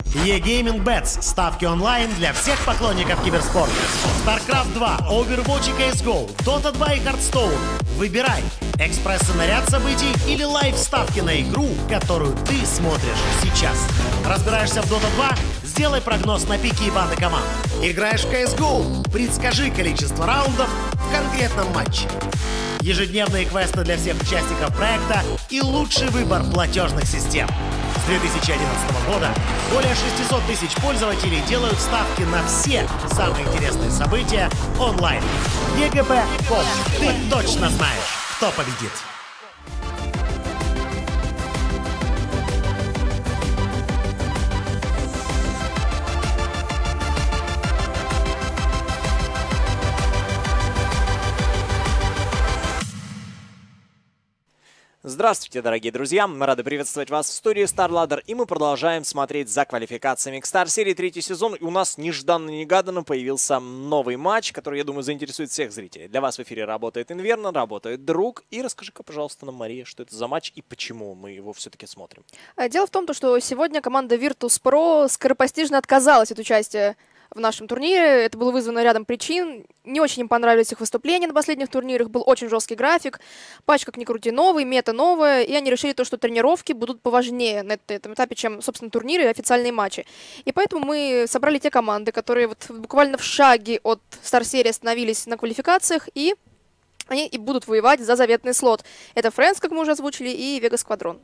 E-Gaming Bets. Ставки онлайн для всех поклонников киберспорта. StarCraft 2, Overwatch и CSGO, Dota 2 и Hearthstone. Выбирай. Экспресс-наряд событий или лайв-ставки на игру, которую ты смотришь сейчас. Разбираешься в Dota 2? Сделай прогноз на пики и баны команд. Играешь в CSGO? Предскажи количество раундов в конкретном матче. Ежедневные квесты для всех участников проекта и лучший выбор платежных систем. С 2011 года более 600 тысяч пользователей делают ставки на все самые интересные события онлайн. ЕГБ.ком. Ты точно знаешь, кто победит. Здравствуйте, дорогие друзья! Мы рады приветствовать вас в студии StarLadder, и мы продолжаем смотреть за квалификациями к Star Series 3 сезон. И у нас нежданно-негаданно появился новый матч, который, я думаю, заинтересует всех зрителей. Для вас в эфире работает Инверно, работает Друг. И расскажи-ка, пожалуйста, нам, Мария, что это за матч и почему мы его все-таки смотрим. Дело в том, что сегодня команда Virtus.pro скоропостижно отказалась от участия в нашем турнире. Это было вызвано рядом причин. Не очень им понравились их выступления на последних турнирах. Был очень жесткий график. Патч, как ни крути, новый, мета новая. И они решили, что тренировки будут поважнее на этом этапе, чем, собственно, турниры и официальные матчи. И поэтому мы собрали те команды, которые вот буквально в шаге от Star Series остановились на квалификациях, и они и будут воевать за заветный слот. Это Friends, как мы уже озвучили, и Vega Squadron.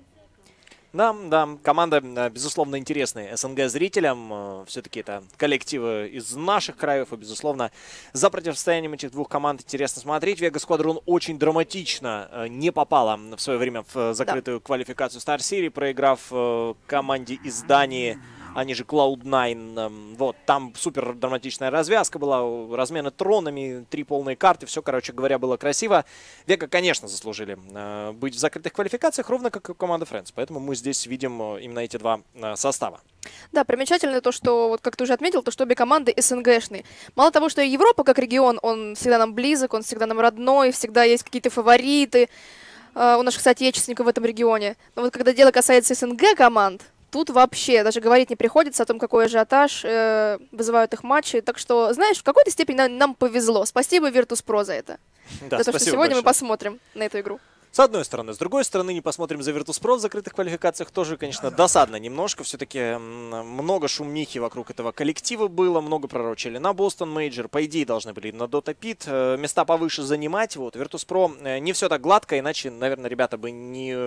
Да, команда, безусловно, интересная СНГ зрителям. Все-таки это коллективы из наших краев, и, безусловно, за противостоянием этих двух команд интересно смотреть. Vega Squadron очень драматично не попала в свое время в закрытую квалификацию Star Series, проиграв команде из Дании, они же Cloud9. Вот, там супер драматичная развязка была, размены тронами, 3 полные карты, все, короче говоря, было красиво. Vega, конечно, заслужили быть в закрытых квалификациях, ровно как и команда Friends, поэтому мы здесь видим именно эти два состава. Да, примечательно то, что, вот как ты уже отметил, то, что обе команды СНГшные. Мало того, что Европа как регион, он всегда нам близок, он всегда нам родной, всегда есть какие-то фавориты у наших соотечественников в этом регионе. Но вот когда дело касается СНГ команд, тут вообще даже говорить не приходится о том, какой ажиотаж вызывают их матчи. Так что, знаешь, в какой-то степени нам повезло. Спасибо Virtus.pro за это. Да, за то, что сегодня мы посмотрим на эту игру. С одной стороны. С другой стороны, не посмотрим за Virtus.pro в закрытых квалификациях. Тоже, конечно, досадно немножко. Все-таки много шумихи вокруг этого коллектива было. Много пророчили на Boston Major. По идее, должны были на Dota Pit места повыше занимать. Вот. Virtus.pro не все так гладко. Иначе, наверное, ребята бы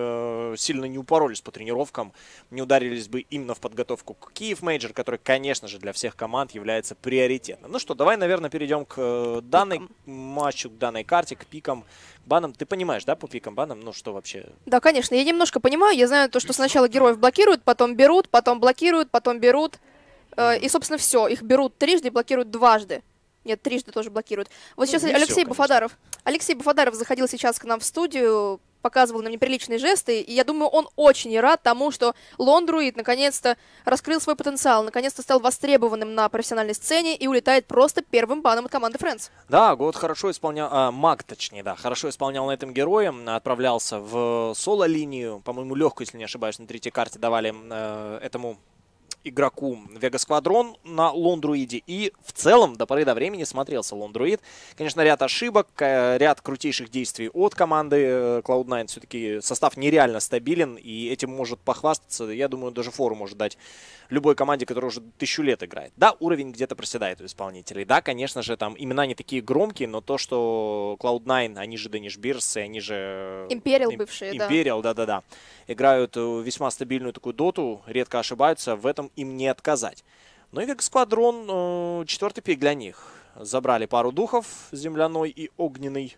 сильно не упоролись по тренировкам. Не ударились бы именно в подготовку к Киев Major, который, конечно же, для всех команд является приоритетным. Ну что, давай, наверное, перейдем к данной матчу, к данной карте, к пикам, банам. Ты понимаешь, да, по пикам, банам? Ну что вообще? Да, конечно, я немножко понимаю. Я знаю то, что сначала героев блокируют, потом берут, потом блокируют, потом берут. И, собственно, все. Их берут трижды и блокируют дважды. Нет, трижды тоже блокируют. Вот сейчас Алексей Бафадаров. Алексей Бафадаров заходил сейчас к нам в студию, показывал нам неприличные жесты, и я думаю, он очень рад тому, что Лондруид наконец-то раскрыл свой потенциал, наконец-то стал востребованным на профессиональной сцене и улетает просто первым баном от команды Friends. Да, год хорошо исполнял, Маг, точнее, да, хорошо исполнял на этом герое, отправлялся в соло-линию, по-моему, легкую, если не ошибаюсь, на третьей карте давали этому игроку Vega Squadron на Лондруиде. И в целом до поры до времени смотрелся Лондруид. Конечно, ряд ошибок, ряд крутейших действий от команды Cloud9. Все-таки состав нереально стабилен, и этим может похвастаться. Я думаю, даже фору может дать любой команде, которая уже 1000 лет играет. Да, уровень где-то проседает у исполнителей. Да, конечно же, там имена не такие громкие, но то, что Cloud9, они же Danish Bears, они же Imperial бывшие, Imperial, да. Играют весьма стабильную такую доту, редко ошибаются, в этом им не отказать. Ну и Vega Squadron, 4-й пик для них. Забрали пару духов, земляной и огненный.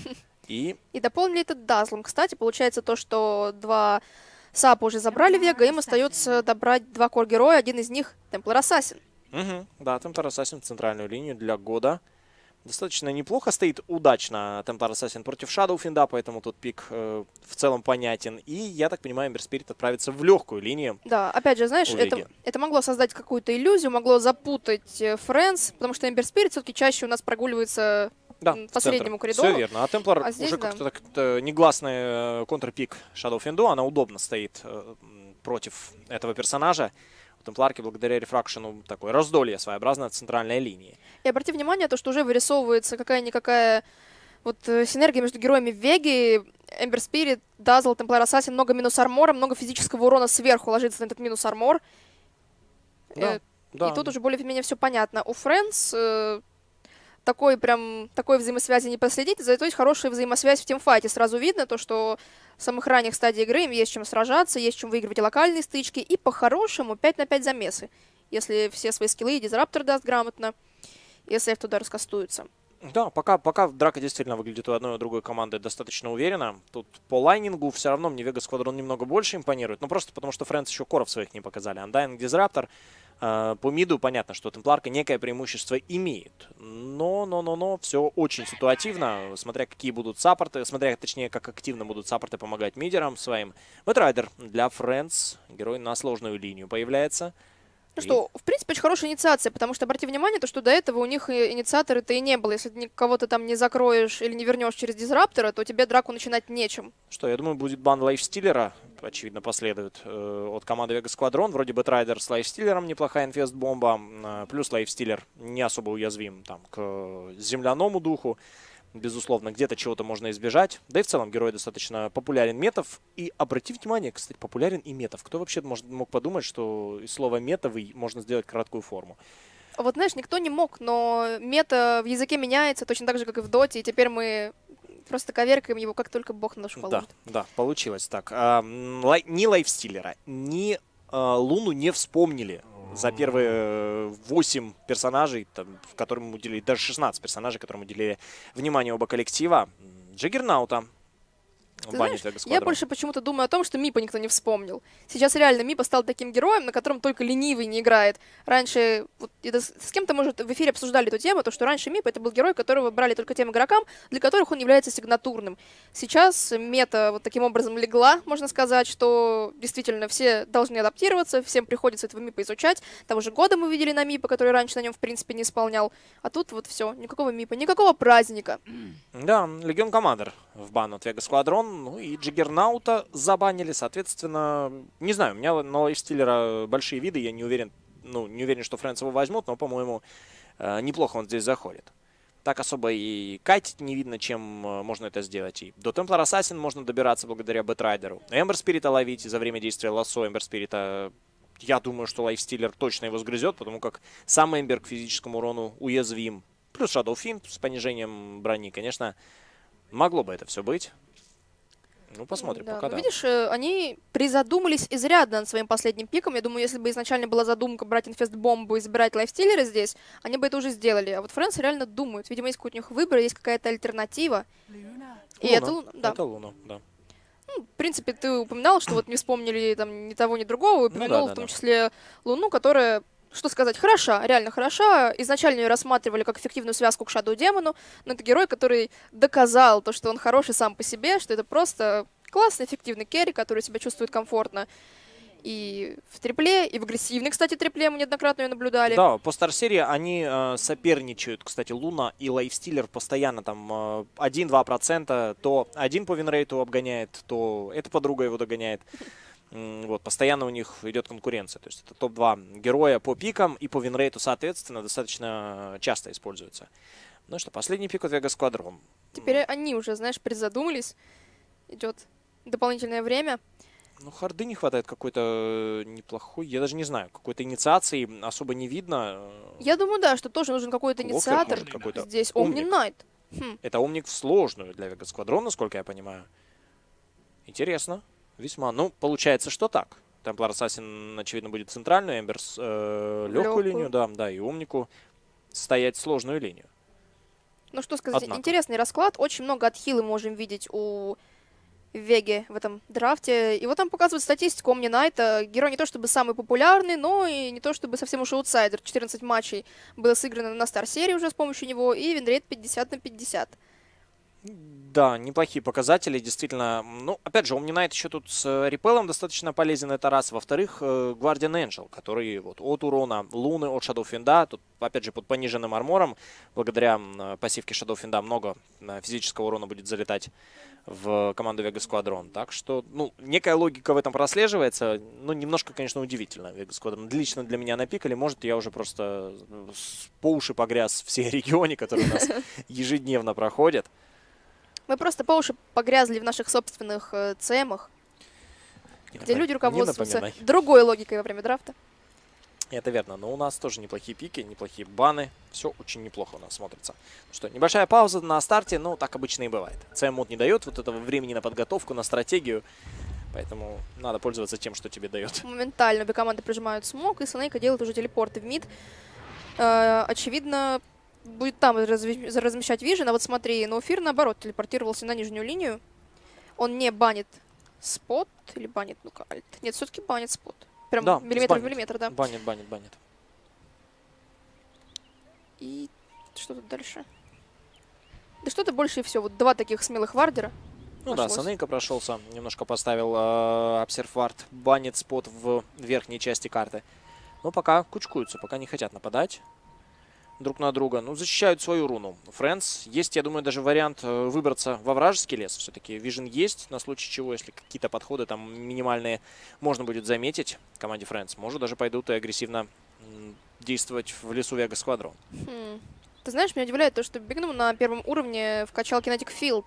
И дополнили это Дазлом. Кстати, получается то, что 2 сапа уже забрали Vega, им остается добрать 2 кор-героя, один из них Templar Assassin. Да, Templar Assassin в центральную линию для года. Достаточно неплохо стоит, удачно Templar Assassin против Shadowfiend, поэтому тут пик в целом понятен. И, я так понимаю, Ember Spirit отправится в легкую линию. Да, опять же, знаешь, это могло создать какую-то иллюзию, могло запутать Friends, потому что Ember Spirit все-таки чаще у нас прогуливается по среднему коридору. Все верно. А Templar уже как-то негласный контрпик Shadowfiend, она удобно стоит против этого персонажа. Темпларки благодаря рефракшену такое раздолье своеобразное центральной линии. И обрати внимание, то, что уже вырисовывается какая-никакая вот синергия между героями Веги. Эмбер Спирит, Дазл, Темплар Ассасин, много минус армора, много физического урона сверху ложится на этот минус армор. Да, да. И тут уже более-менее все понятно. У Фрэнс такой взаимосвязи не проследить, зато есть хорошая взаимосвязь в тимфайте. Сразу видно то, что в самых ранних стадиях игры им есть чем сражаться, есть чем выигрывать и локальные стычки, и по-хорошему 5 на 5 замесы, если все свои скиллы и дизраптор даст грамотно, если F туда раскастуется. Да, пока драка действительно выглядит у одной и у другой команды достаточно уверенно. Тут по лайнингу все равно мне Вега Сквадрон немного больше импонирует. Ну, просто потому что Фрэнс еще коров своих не показали. Undying, Дизраптор. По миду понятно, что Темпларка некое преимущество имеет. Но все очень ситуативно. Смотря какие будут саппорты, точнее, как активно будут саппорты помогать мидерам своим. Бэтрайдер для Фрэнс. Герой на сложную линию появляется. Ну что, в принципе, очень хорошая инициация, потому что обрати внимание, то, что до этого у них инициаторы-то и не было. Если ты кого-то там не закроешь или не вернешь через дизраптора, то тебе драку начинать нечем. Что, я думаю, будет бан лайфстиллера, очевидно, последует от команды Вега Сквадрон. Вроде бы Трайдер с лайфстиллером, неплохая инфест-бомба, плюс лайфстиллер не особо уязвим там к земляному духу. Безусловно, где-то чего-то можно избежать. Да и в целом герой достаточно популярен метов. И обрати внимание, кстати, популярен и метов. Кто вообще мог подумать, что из слова метовый можно сделать краткую форму? Вот знаешь, никто не мог, но мета в языке меняется точно так же, как и в доте. И теперь мы просто коверкаем его, как только бог на душу положит. Да, получилось так. Ни лайфстиллера, ни Луну не вспомнили за первые 8 персонажей, которым уделили, даже 16 персонажей, которым уделили внимание оба коллектива. Джаггернаута. Ты знаешь, я больше почему-то думаю о том, что Мипа никто не вспомнил. Сейчас реально Мипа стал таким героем, на котором только ленивый не играет. Раньше, вот, с кем-то, может, в эфире обсуждали эту тему, то, что раньше Мипа это был герой, которого брали только тем игрокам, для которых он является сигнатурным. Сейчас мета вот таким образом легла, можно сказать, что действительно все должны адаптироваться, всем приходится этого Мипа изучать. Того же года мы видели на Мипа, который раньше на нем в принципе не исполнял. А тут вот все, никакого Мипа, никакого праздника. Да, Легион Командер в бан от Вега Сквадрон. Ну и Джаггернаута забанили, соответственно, не знаю, у меня на лайфстиллера большие виды, я не уверен, что Фрэнс его возьмут, но, по-моему, неплохо он здесь заходит. Так особо и кайтить не видно, чем можно это сделать. И до Темплар Ассасин можно добираться благодаря Бэтрайдеру. Эмбер Спирита ловить за время действия лассо Эмбер Спирита, я думаю, что лайфстиллер точно его сгрызет, потому как сам Эмбер к физическому урону уязвим. Плюс Shadow Fiend с понижением брони, конечно, могло бы это все быть. Ну, посмотрим, да, пока да. Видишь, они призадумались изрядно над своим последним пиком. Я думаю, если бы изначально была задумка брать инфест-бомбу и забирать лайфстиллеры здесь, они бы это уже сделали. А вот Фрэнс реально думают. Видимо, есть какой-то у них выбор, есть какая-то альтернатива. И это Луна. Да. Это Луна, да. Ну, в принципе, ты упоминал, что вот не вспомнили там ни того, ни другого. Упомянул в том числе Луну, которая... Что сказать, хороша, реально хороша. Изначально ее рассматривали как эффективную связку к Shadow Демону, но это герой, который доказал то, что он хороший сам по себе, что это просто классный, эффективный керри, который себя чувствует комфортно. И в трипле, и в агрессивной, кстати, трипле мы неоднократно ее наблюдали. Да, по Стар-серии они соперничают, кстати, Луна и Лайфстиллер постоянно там 1-2%, то один по винрейту обгоняет, то эта подруга его догоняет. Вот, постоянно у них идет конкуренция. То есть это топ-2 героя по пикам и по винрейту, соответственно, достаточно часто используются. Ну что, последний пик от Вега Сквадрон. Теперь они уже, знаешь, призадумались. Идет дополнительное время. Ну, харды не хватает какой-то неплохой, я даже не знаю, какой-то инициации особо не видно. Я думаю, да, что тоже нужен какой-то инициатор. Здесь Omni Knight. Это Омник в сложную для Вега Сквадрон, насколько я понимаю. Интересно. Весьма. Ну, получается, что так. Темплар Ассасин, очевидно, будет центральную, Эмберс легкую линию, да, и Омнику стоять сложную линию. Ну, что сказать, интересный расклад. Очень много отхилы можем видеть у Веги в этом драфте. И вот там показывают статистику Omni Knight. Герой не то чтобы самый популярный, но и не то чтобы совсем уж аутсайдер. 14 матчей было сыграно на Стар-серии уже с помощью него, и винрейт 50/50. Да, неплохие показатели, действительно. Ну, опять же, Omni Knight еще тут с репелом достаточно полезен, это раз. Во-вторых, Guardian Angel, который вот от урона Луны, от Shadow Fiend, тут, опять же, под пониженным армором, благодаря пассивке Shadow Fiend много физического урона будет залетать в команду Vega Squadron. Так что, ну, некая логика в этом прослеживается, но немножко, конечно, удивительно. Vega Squadron лично для меня напикали, может, я уже просто по уши погряз в всей регионе, который у нас ежедневно проходит. Мы просто по уши погрязли в наших собственных ЦМах, где люди руководствуются другой логикой во время драфта. Это верно, но у нас тоже неплохие пики, неплохие баны. Все очень неплохо у нас смотрится. Ну что, небольшая пауза на старте, но так обычно и бывает. CM-мод не дает вот этого времени на подготовку, на стратегию. Поэтому надо пользоваться тем, что тебе дает. Моментально обе команды прижимают смог, и Снейка делает уже телепорты в мид. Очевидно, будет там размещать вижен, а вот смотри, Ноуфир наоборот телепортировался на нижнюю линию. Он не банит спот или банит, ну-ка, альт. Нет, все-таки банит спот. Прям да, миллиметр в миллиметр, да. Банит. И что тут дальше? Да что-то больше и все. Вот два таких смелых вардера. Ну да, Санейка прошелся, немножко поставил обсервард, банит спот в верхней части карты. Но пока кучкуются, пока не хотят нападать друг на друга. Ну, защищают свою руну. Френдс. Есть, я думаю, даже вариант выбраться во вражеский лес. Все-таки Вижен есть, на случай чего, если какие-то подходы там минимальные можно будет заметить команде Френдс. Может, даже пойдут и агрессивно действовать в лесу Vega Squadron. Ты знаешь, меня удивляет то, что Бигнум на первом уровне вкачал Kinetic Field.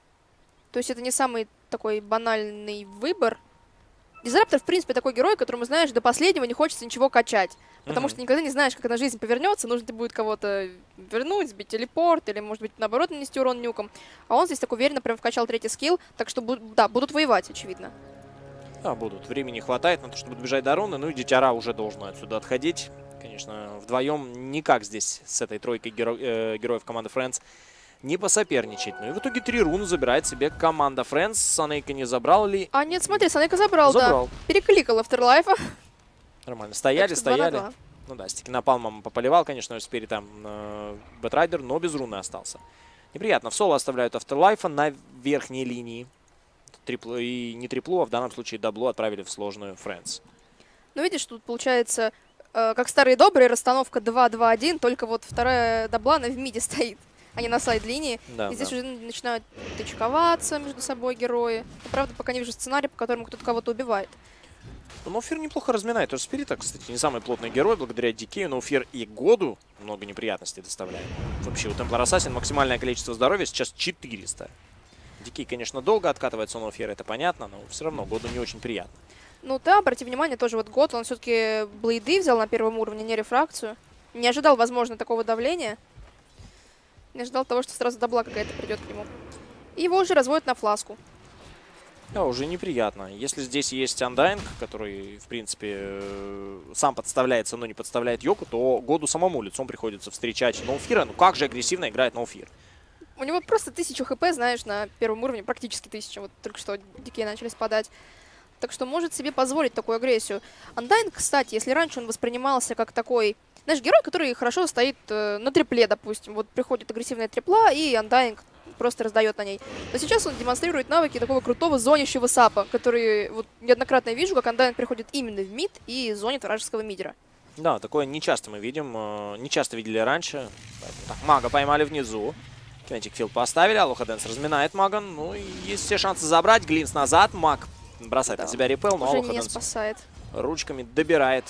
То есть это не самый такой банальный выбор. Дизраптор, в принципе, такой герой, которому, знаешь, до последнего не хочется ничего качать. Потому что никогда не знаешь, как эта жизнь повернется. Нужно будет кого-то вернуть, сбить телепорт, или, может быть, наоборот, нанести урон нюком. А он здесь так уверенно прям вкачал третий скилл. Так что, да, будут воевать, очевидно. Да, будут. Времени хватает на то, чтобы бежать до руны. Ну и Дитяра уже должен отсюда отходить. Конечно, вдвоем никак здесь с этой тройкой героев команды Friends не посоперничать. Ну и в итоге 3 руны забирает себе команда Friends. Санейка не забрал ли? А нет, смотри, Санейка забрал, да. Перекликал Afterlife. Нормально. Стояли. Ну да, стики напалмом пополивал, конечно, теперь там Бэтрайдер, но без руны остался. Неприятно. В соло оставляют Afterlife на верхней линии. Триплу, и не триплу, а в данном случае даблу отправили в сложную Friends. Ну видишь, тут получается, как старые добрые, расстановка 2-2-1, только вот вторая дабла, она в миде стоит, а не на сайд-линии. Да, и здесь уже начинают тычковаться между собой герои. Но, правда, пока не вижу сценария, по которому кто-то кого-то убивает. Но Ноуфир неплохо разминает. Тоже Спирита, кстати, не самый плотный герой. Благодаря Дикею Ноуфир и Году много неприятностей доставляет. Вообще, у Темплар Ассасин максимальное количество здоровья сейчас 400. Дикей, конечно, долго откатывается у Ноуфира, это понятно, но все равно Году не очень приятно. Ну да, обрати внимание, тоже вот Год, он все-таки блейды взял на первом уровне, не рефракцию. Не ожидал, возможно, такого давления. Не ожидал того, что сразу дабла какая-то придет к нему. И его уже разводят на фласку. Да, уже неприятно. Если здесь есть Undying, который, в принципе, сам подставляется, но не подставляет Йоку, то Году самому лицом приходится встречать Ноуфира. Ну как же агрессивно играет Ноуфир. У него просто 1000 хп, знаешь, на первом уровне, практически 1000. Вот только что дикие начали спадать. Так что может себе позволить такую агрессию. Undying, кстати, если раньше он воспринимался как такой, знаешь, герой, который хорошо стоит на трипле, допустим. Вот приходит агрессивная трипла, и Undying просто раздает на ней. Но сейчас он демонстрирует навыки такого крутого зонящего сапа, который вот неоднократно я вижу, как Undying приходит именно в мид и зонит вражеского мидера. Да, такое нечасто мы видим, не часто видели раньше. Так, мага поймали внизу. Kinetic Field поставили, Алоха Дэнс разминает мага. Ну и есть все шансы забрать. Глинс назад, маг бросает на себя репел, но Алоха Дэнс спасает. Ручками добирает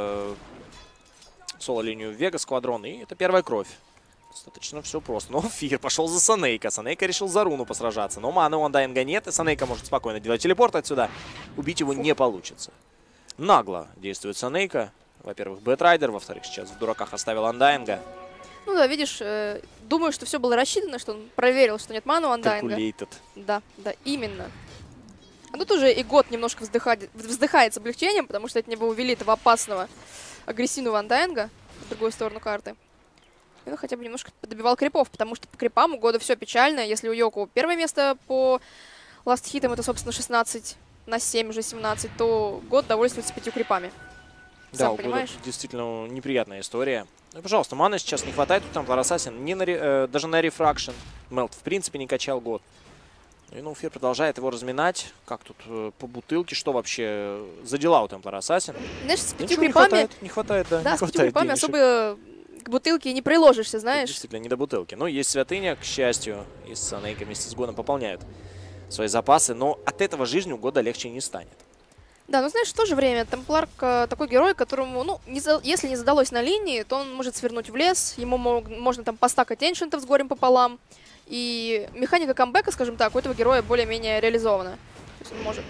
соло-линию Vega Squadron. И это первая кровь. Достаточно все просто. Но Фир пошел за Санейка. Санейка решил за руну посражаться. Но маны у Undying нет, и Санейка может спокойно делать телепорт отсюда. Убить его не получится. Нагло действует Санейка. Во-первых, Бэтрайдер, во-вторых, сейчас в дураках оставил Undying. Ну да, видишь, думаю, что все было рассчитано, что он проверил, что нет маны у Undying. Да, именно. А тут уже и Год немножко вздыхает с облегчением, потому что от него увели этого опасного, агрессивного Undying в другую сторону карты. И он хотя бы немножко добивал крипов, потому что по крипам у Года все печально. Если у Йоку первое место по ласт-хитам, это, собственно, 16 на 7, уже 17, то Год довольствуется 5 крипами. Да, сам понимаешь? Действительно неприятная история. Ну, пожалуйста, маны сейчас не хватает у Темплар Ассасин, даже на рефракшн. Мелт в принципе не качал год. И Ноуфир продолжает его разминать. Как тут по бутылке, что вообще за дела у Templar Assassin? Знаешь, с 5 Ничего не крипами... хватает, не хватает, да. Да, не с 5 хватает крипами денежек. особо к бутылке не приложишься, знаешь. Действительно, не до бутылки. Но есть святыня, к счастью, и с Санейкой вместе с Годом пополняют свои запасы. Но от этого жизнь у Года легче не станет. Да, но знаешь, в то же время Темпларка такой герой, которому, ну, если не задалось на линии, то он может свернуть в лес, ему можно там постакать эншентов с горем пополам. И механика камбэка, скажем так, у этого героя более-менее реализована. То есть он может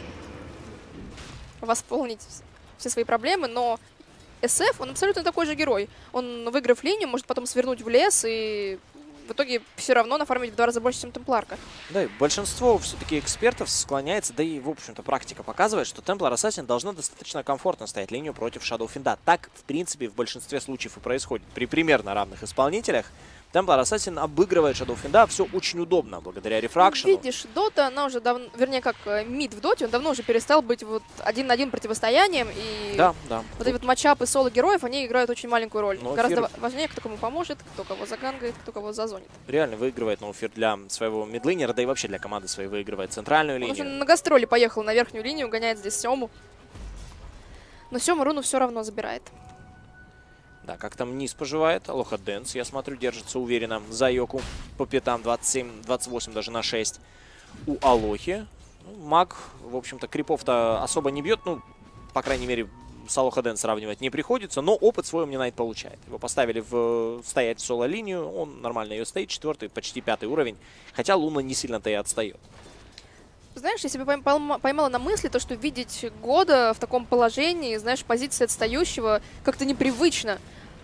восполнить все свои проблемы, но SF, он абсолютно такой же герой. Он, выиграв линию, может потом свернуть в лес и в итоге все равно нафармить в 2 раза больше, чем Темпларка. Да, и большинство все-таки экспертов склоняется, да и, в общем-то, практика показывает, что Templar Assassin должна достаточно комфортно стоять линию против Shadowfiend. Так, в принципе, в большинстве случаев и происходит. При примерно равных исполнителях Templar Assassin обыгрывает Shadowfiend, все очень удобно, благодаря рефракшену. Видишь, Дота, она уже давно, вернее, как мид в Доте, он давно уже перестал быть вот 1 на 1 противостоянием, и Да, да. вот эти вот матчапы соло-героев, они играют очень маленькую роль. Но Гораздо важнее, кто кому поможет, кто кого загангает, кто кого зазонит. Реально выигрывает Ноуфир для своего мидлейнера, да и вообще для команды своей выигрывает центральную Он уже линию. на гастроли поехал на верхнюю линию, гоняет здесь Сему. Но Сему руну все равно забирает. Да, как там низ поживает. Алоха Дэнс, я смотрю, держится уверенно за Йоку по пятам. 27, 28 даже на 6 у Алохи. Маг, в общем-то, крипов-то особо не бьет. Ну, по крайней мере, с Алоха Дэнс сравнивать не приходится. Но опыт свой Omni Knight получает. Его поставили стоять в соло-линию. Он нормально ее стоит. 4-й, почти 5-й уровень. Хотя Луна не сильно-то и отстает. Знаешь, я себя поймала на мысли, то, что видеть Года в таком положении, знаешь, позиции отстающего как-то непривычно.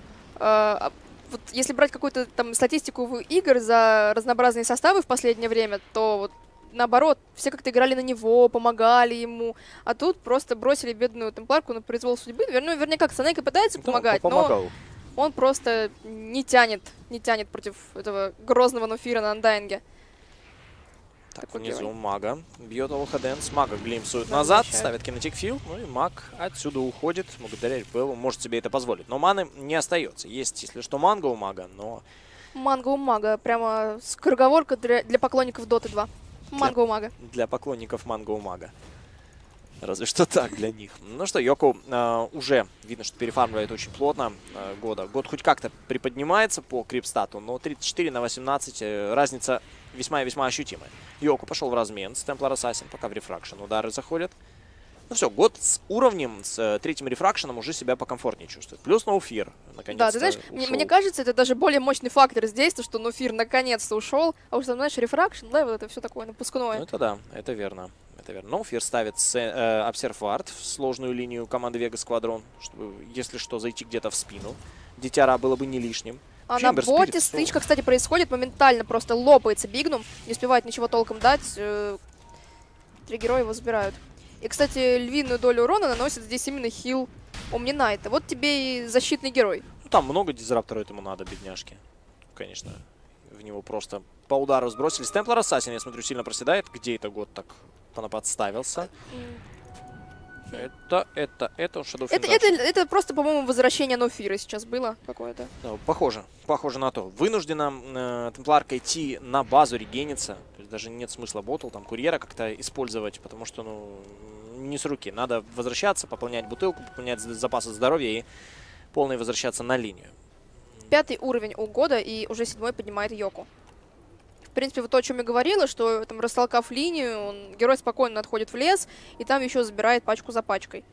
Вот если брать какую-то там статистику игр за разнообразные составы в последнее время, то вот наоборот, все как-то играли на него, помогали ему, а тут просто бросили бедную Темпларку на произвол судьбы. Ну, вернее, как Санейка пытается помогать, но он просто не тянет против этого грозного Ноуфира на Андайнге. Так, внизу Мага бьет Алоха Дэнс. Мага глимсует назад, ставит кинетик фил. Ну и Маг отсюда уходит благодаря РПЛу. Может себе это позволить. Но маны не остается. Есть, если что, манга у Мага, но... Манга у Мага. Прямо скороговорка для поклонников Доты 2. Манга у Мага. Для поклонников манга у Мага. Разве что так для них. Ну что, Йоку уже видно, что перефармливает очень плотно Года. Год хоть как-то приподнимается по крипстату, но 34 на 18 разница весьма и весьма ощутимая. Йоку пошел в размен с Templar Assassin, пока в рефракшн удары заходят. Ну все, Год с уровнем, с 3-м рефракшеном уже себя покомфортнее чувствует. Плюс Ноуфир наконец-то. Да, ты знаешь, мне кажется, это даже более мощный фактор здесь, то, что Ноуфир наконец-то ушел, а уже, знаешь, рефракшн, да, вот это все такое напускное. Ну это да, это верно. Это верно. Ноуфир ставит Observe Ward в сложную линию команды Vega Squadron, чтобы, если что, зайти где-то в спину. Дитяра было бы не лишним. А на боте стычка, кстати, происходит моментально, просто лопается Бигнум, не успевает ничего толком дать, 3 героя его забирают. И, кстати, львиную долю урона наносит здесь именно хил Omni Knight. Вот тебе и защитный герой. Ну, там много дизрапторов этому надо, бедняжки. Конечно, в него просто по удару сбросились. Templar Assassin, я смотрю, сильно проседает. Где это Год так подставился? Это Shadowfiend. Это просто, по-моему, возвращение Ноуфира сейчас было какое-то. Да, похоже на то. Вынуждена Темпларка идти на базу регениться. То есть даже нет смысла ботл, там, курьера как-то использовать, потому что, ну, не с руки. Надо возвращаться, пополнять бутылку, пополнять запасы здоровья и полный возвращаться на линию. 5-й уровень у Года, и уже 7-й поднимает Йоку. В принципе, вот то, о чем я говорила, что там, растолкав линию, герой спокойно отходит в лес, и там еще забирает пачку за пачкой.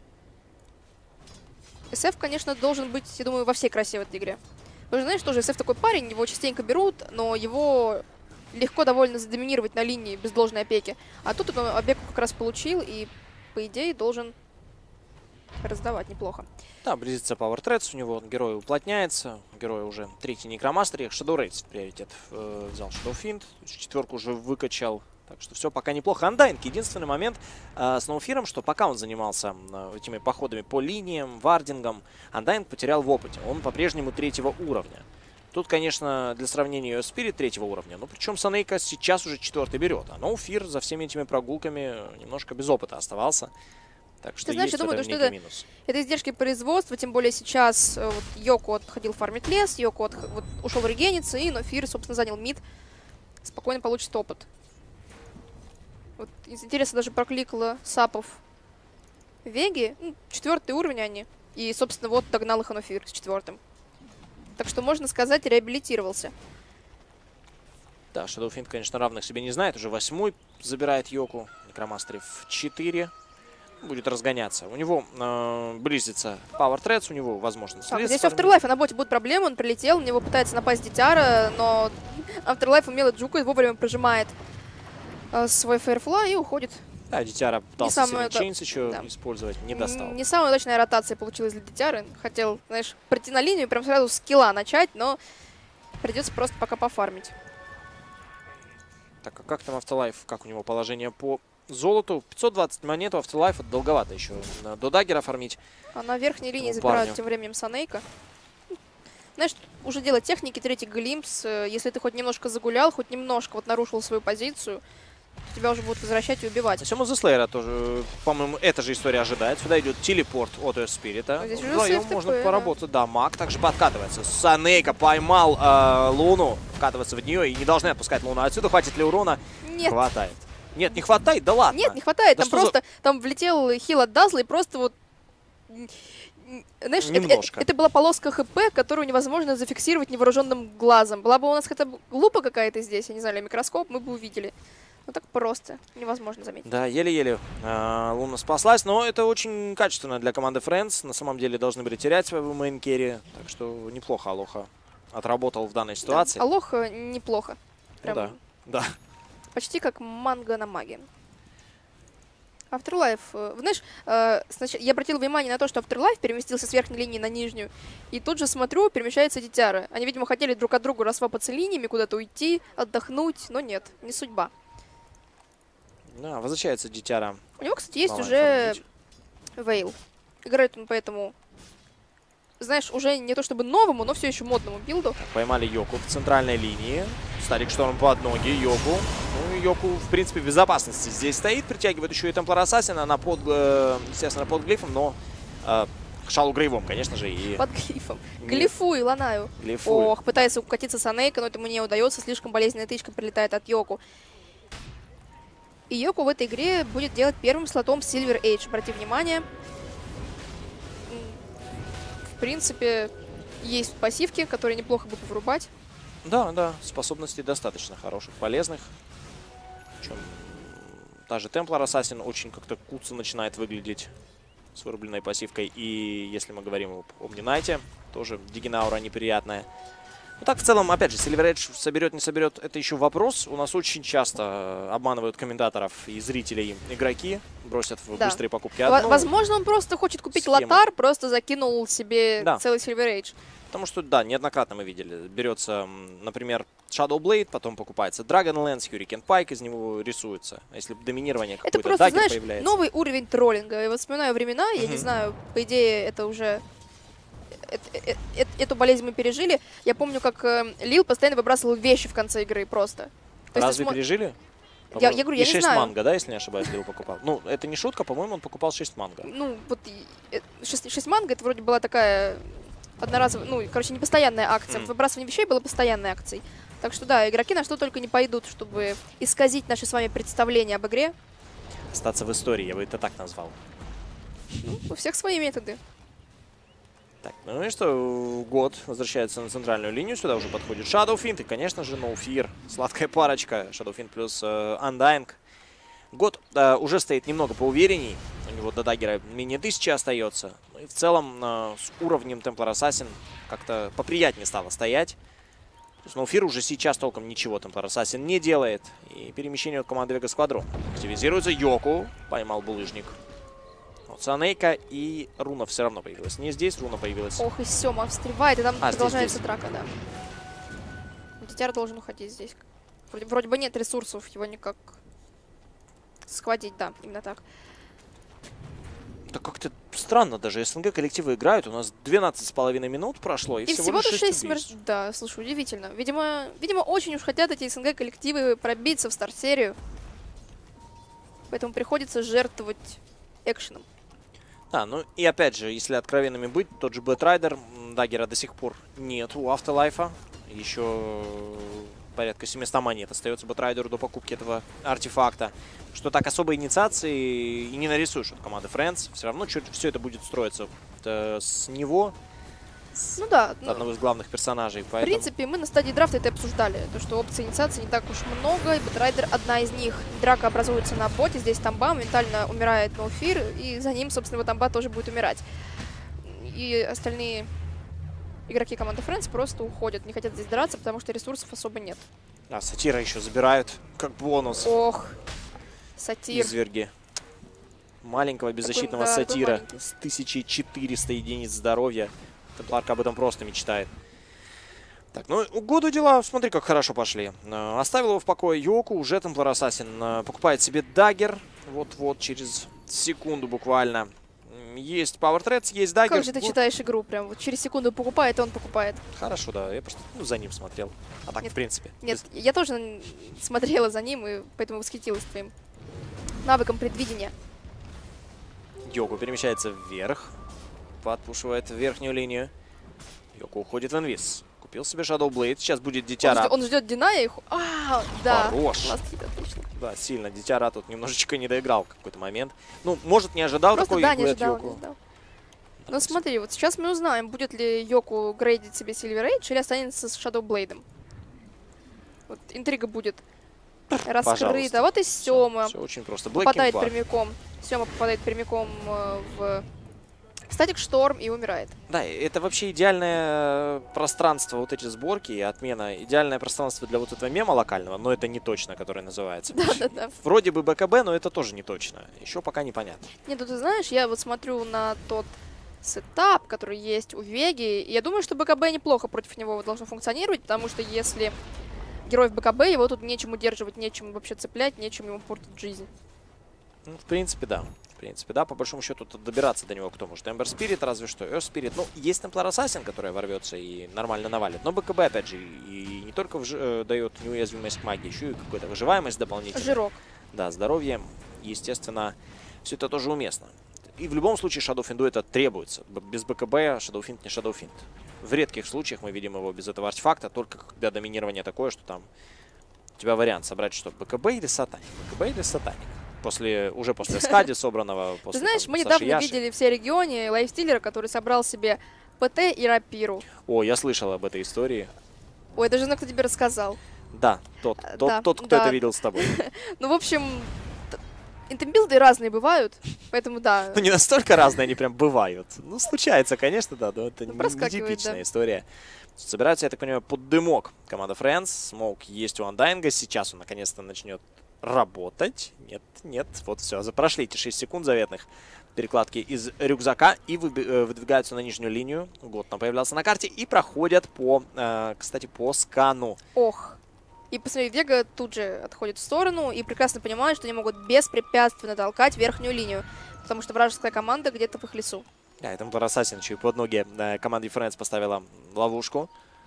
SF, конечно, должен быть, я думаю, во всей красе в этой игре. Вы же знаете, что же SF такой парень, его частенько берут, но его легко довольно задоминировать на линии без должной опеки. А тут он опеку как раз получил, и, по идее, должен раздавать неплохо. Да, близится Power Threads у него, герой уплотняется, герой уже 3-й Некромастер, Shadow Raids в приоритет взял Shadowfiend, 4-ку уже выкачал, так что все пока неплохо. Undying единственный момент с Ноуфиром, что пока он занимался этими походами по линиям, вардингом, Undying потерял в опыте, он по-прежнему 3-го уровня. Тут, конечно, для сравнения Spirit 3-го уровня, но причем Санейка сейчас уже 4-й берет, а Ноуфир за всеми этими прогулками немножко без опыта оставался. Так что ты знаешь, я думаю, что это издержки производства, тем более сейчас Йоку отходил фармить лес, Йоку ушел регениться, и Ноуфир, собственно, занял мид. спокойно получит опыт. Вот интересно, даже прокликала сапов Веги. Ну, 4-й уровень они. И, собственно, вот догнал их Анофир с 4-м. Так что, можно сказать, реабилитировался. Да, Shadow Fiend, конечно, равных себе не знает. Уже 8-й забирает Йоку. Некромастер в 4. Будет разгоняться. У него близится Power Threads, у него возможность. Так, здесь Afterlife, на боте будут проблемы, он прилетел, на него пытается напасть Дитяра, но Afterlife умело джукает, вовремя прожимает свой Firefly и уходит. Да, Дитяра пытался Chains еще использовать, не достал. Не самая удачная ротация получилась для Дитяры. Хотел, знаешь, прийти на линию и прям сразу с килла начать, но придется просто пока пофармить. Так, а как там Afterlife, как у него положение по золоту? 520 монет у Afterlife, долговато еще до даггера фармить. А на верхней линии забирают тем временем Санейка. Знаешь, уже дело техники, 3-й глимпс. Если ты хоть немножко загулял, хоть немножко вот нарушил свою позицию, тебя уже будут возвращать и убивать. Сему The Slayer тоже, по-моему, эта же история ожидает. Сюда идет телепорт от Спирита. Вдвоем можно поработать. Да, маг также подкатывается. Санейка поймал Луну, вкатывается в нее и не должны отпускать Луну. Отсюда хватит ли урона? Нет. Хватает. Нет, не хватает, да ладно. Нет, не хватает. Да там просто, там влетел хил от Дазла и просто вот... Знаешь, это была полоска ХП, которую невозможно зафиксировать невооруженным глазом. Была бы у нас хотя бы лупа какая-то здесь, я не знаю, или микроскоп, мы бы увидели. Ну так просто, невозможно заметить. Да, еле-еле Луна спаслась, но это очень качественно для команды Friends. На самом деле должны были терять своего мейн-керри, так что неплохо Алоха отработал в данной ситуации. Да, Алоха неплохо. Прям ну, да. Почти как манго на маге. Afterlife, знаешь, я обратил внимание на то, что Afterlife переместился с верхней линии на нижнюю, и тут же смотрю, перемещается Дитяра. Они, видимо, хотели друг от друга расвапаться линиями, куда-то уйти, отдохнуть, но нет, не судьба. Да, возвращается Дитяра. У него, кстати, есть уже Вейл. Играет он поэтому, знаешь, уже не то чтобы новому, но все еще модному билду. Поймали Йоку в центральной линии. Старик Шторм под ноги Йоку. Ну, Йоку, в принципе, в безопасности здесь стоит. Притягивает еще и Темплар Ассасин. Она под, естественно, под глифом, но Шалу Грейвом, конечно же. И... Под глифом. Глифу и ланаю. Глифу. Ох, пытается укатиться Санейка, но этому не удается. Слишком болезненная тычка прилетает от Йоку. И Йоку в этой игре будет делать первым слотом Silver Age. Обрати внимание. В принципе, есть пассивки, которые неплохо бы повырубать. Да, да, способностей достаточно хороших, полезных. Причем та же Темплар Ассасин очень как-то куца начинает выглядеть с вырубленной пассивкой. И если мы говорим об Омнинайте, тоже Дигинаура неприятная. Ну так, в целом, опять же, Silver Edge соберет, не соберет, это еще вопрос. У нас очень часто обманывают комментаторов и зрителей игроки, бросят в быстрые покупки. Возможно, он просто хочет купить Лотар, просто закинул себе целый Silver Edge. Потому что, да, неоднократно мы видели. Берется, например, Shadow Blade, потом покупается Dragonlance, Hurricane Pike, из него рисуется. А если дэминирование какое-то, это просто, знаешь, появляется. Новый уровень троллинга. Я вот вспоминаю времена, я не знаю, по идее, это уже... Эту болезнь мы пережили. Я помню, как Лил постоянно выбрасывал вещи в конце игры просто. Разве пережили? Я говорю, я не знаю. 6 манго, да, если не ошибаюсь, Лил покупал? Ну, это не шутка, по-моему, он покупал 6 манго. Ну, вот 6 манго, это вроде была такая одноразовая, ну, короче, непостоянная акция. Выбрасывание вещей было постоянной акцией. Так что, да, игроки на что только не пойдут, чтобы исказить наши с вами представления об игре. Остаться в истории, я бы это так назвал. Ну, у всех свои методы. Так, ну и что, год возвращается на центральную линию, сюда уже подходит Shadow Fiend и, конечно же, No Fear. Сладкая парочка, Shadow Fiend плюс Undying. Год уже стоит немного поуверенней, у него до даггера менее 1000 остается. Ну и в целом с уровнем Templar Assassin как-то поприятнее стало стоять. No Fear уже сейчас толком ничего Templar Assassin не делает. И перемещение от команды Vega Squadron. Активизируется Йоку, поймал булыжник. Санейка и Руна все равно появилась. Не здесь, Руна появилась. Ох, и Сема встревает, и там продолжается драка, да. Дитяр должен уходить здесь. Вроде бы нет ресурсов, его никак схватить, да, именно так. Да как-то странно даже. СНГ коллективы играют, у нас 12,5 минут прошло, и всего лишь 6 убийств. Да, слушай, удивительно. Видимо, очень уж хотят эти СНГ коллективы пробиться в старт-серию. Поэтому приходится жертвовать экшеном. Да, ну и опять же, если откровенными быть, тот же Бэтрайдер, даггера до сих пор нет у Afterlife. Еще порядка 700 монет остается Бэтрайдеру до покупки этого артефакта. Что так особой инициации и не нарисуешь от команды Friends. Все равно все это будет строиться с него, Ну да. одного из главных персонажей. В принципе, мы на стадии драфта это обсуждали. То, что опций инициации не так уж много, и Бэтрайдер одна из них. Драка образуется на боте, здесь тамба, моментально умирает Ноуфир, и за ним, собственно, его тамба тоже будет умирать. И остальные игроки команды Friends просто уходят, не хотят здесь драться, потому что ресурсов особо нет. А Сатира еще забирают как бонус. Ох, Сатир. Изверги. Маленького беззащитного Такой, да, Сатира такой с 1400 единиц здоровья. Темпларка об этом просто мечтает. Так, ну, у года дела, смотри, как хорошо пошли. Оставил его в покое Йоку, уже Темплар Ассасин покупает себе даггер. Вот-вот, через секунду буквально. Есть Power Threads, есть даггер. Как же ты читаешь игру? Прям вот через секунду покупает, и он покупает. Хорошо, да, я просто за ним смотрел. А так, Нет, в принципе. Нет, я тоже смотрела за ним, и поэтому восхитилась твоим навыком предвидения. Йоку перемещается вверх. Подпушивает верхнюю линию. Йоку уходит в инвиз. Купил себе Shadow Blade. Сейчас будет Дитя Ра. Он ждет Диная и... да. Хорош. Last hit, отлично. Да, сильно. Дитя Ра тут немножечко не доиграл в какой-то момент. Ну, может, не ожидал Просто такой да, игры не от ожидал, Йоку. не ожидал. Ну смотри, вот сейчас мы узнаем, будет ли Йоку грейдить себе Silver Age или останется с Shadow Blade'ом. Вот интрига будет раскрыта. Пожалуйста. Вот и Сёма Все очень просто. попадает Black King Bar. прямиком. Сёма попадает прямиком в Статик Шторм и умирает. Да, это вообще идеальное пространство, вот эти сборки и отмена. Идеальное пространство для вот этого мема локального, но это не точно, которое называется. Да-да-да. Вроде бы БКБ, но это тоже не точно. Еще пока непонятно. Нет, ну ты знаешь, я вот смотрю на тот сетап, который есть у Веги, и я думаю, что БКБ неплохо против него должно функционировать, потому что если герой в БКБ, его тут нечем удерживать, нечем вообще цеплять, нечем ему портить жизнь. Ну, в принципе, да. В принципе, да, по большому счету, тут добираться до него кто может. Эмбер Спирит, разве что. Earth Spirit. Ну, есть Темплар Ассасин, которая ворвется и нормально навалит. Но БКБ, опять же, и не только дает неуязвимость к магии, еще и какую-то выживаемость дополнительную. Жирок. Да, здоровье. Естественно, все это тоже уместно. И в любом случае Shadow Fiend это требуется. Без БКБ Shadow Fiend не Shadow Fiend. В редких случаях мы видим его без этого артефакта, только когда доминирование такое, что там у тебя вариант собрать что? БКБ или Сатаник? БКБ или Сатаник? Уже после Скади собранного. Ты знаешь, мы недавно видели все регионе лайфстиллера, который собрал себе ПТ и рапиру. О, я слышал об этой истории. Ой, даже знаю, кто тебе рассказал. Да, тот, кто да. это видел с тобой. Ну, в общем, интембилды разные бывают, поэтому да. Ну, не настолько разные они прям бывают. Ну, случается, конечно, да, но это проскакивает, нетипичная да. история. Собираются, я так понимаю, под дымок команда Friends. Смоук есть у Undying. Сейчас он наконец-то начнет работать. Нет, вот все. Прошли эти 6 секунд заветных перекладки из рюкзака и выдвигаются на нижнюю линию. Год там появлялся на карте и проходят кстати, по скану. Ох. И посмотри, Вега тут же отходит в сторону и прекрасно понимает, что они могут беспрепятственно толкать верхнюю линию, потому что вражеская команда где-то в их лесу. Да, это Темплар Ассасин еще и под ноги команде Friends поставила ловушку.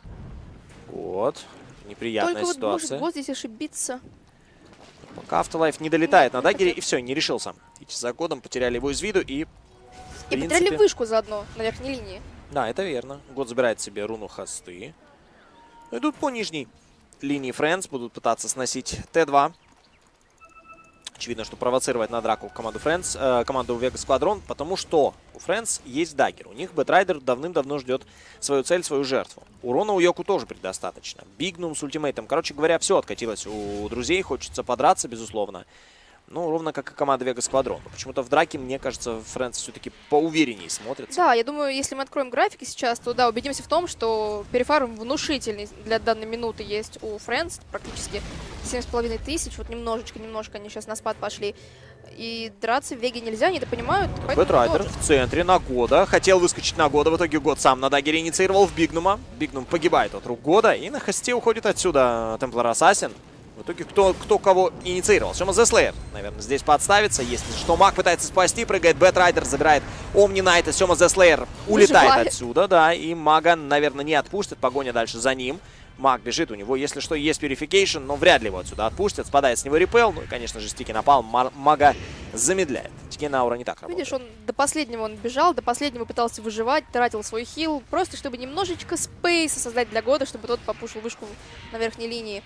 Вот. Неприятная Только ситуация. вот может вот здесь ошибиться. Пока Afterlife не долетает на даггере, и все, не решился. И за годом потеряли его из виду, и в И принципе... потеряли вышку заодно на верхней линии. Да, это верно. Год забирает себе руну хосты. Идут по нижней линии Friends, будут пытаться сносить Т2. Очевидно, что провоцировать на драку команду Friends, команду Vega Squadron, потому что у Friends есть даггер. У них Бэтрайдер давным-давно ждет свою цель, свою жертву. Урона у Йоку тоже предостаточно. Бигнум с ультимейтом. Короче говоря, все откатилось у друзей. Хочется подраться, безусловно. Ну, ровно как и команда Vega Squadron. Почему-то в драке, мне кажется, Friends все-таки поувереннее смотрится. Да, я думаю, если мы откроем графики сейчас, то да, убедимся в том, что перефарм внушительный для данной минуты есть у Friends. Практически 7,5 тысяч. Вот немножко они сейчас на спад пошли. И драться в Веге нельзя, они это понимают. Бэтрайдер в центре на Года. Хотел выскочить на Года. В итоге Год сам на даггере инициировал в Бигнума. Бигнум погибает от рук Года. И на хосте уходит отсюда Темплар Ассасин. В итоге кто кого инициировал? Сёма The Slayer, наверное, здесь подставится. Если что, Маг пытается спасти, прыгает Бэтрайдер, забирает Омни Найта. Сёма The Slayer улетает отсюда, да. И Мага, наверное, не отпустит. Погоня дальше за ним. Маг бежит, у него, если что, есть Purification, но вряд ли его отсюда отпустят. Спадает с него репел, ну и, конечно же, стики напал, мага замедляет. Тикена аура не так работает. Видишь, он до последнего он бежал, до последнего пытался выживать, тратил свой хил, просто чтобы немножечко спейса создать для года, чтобы тот попушил вышку на верхней линии.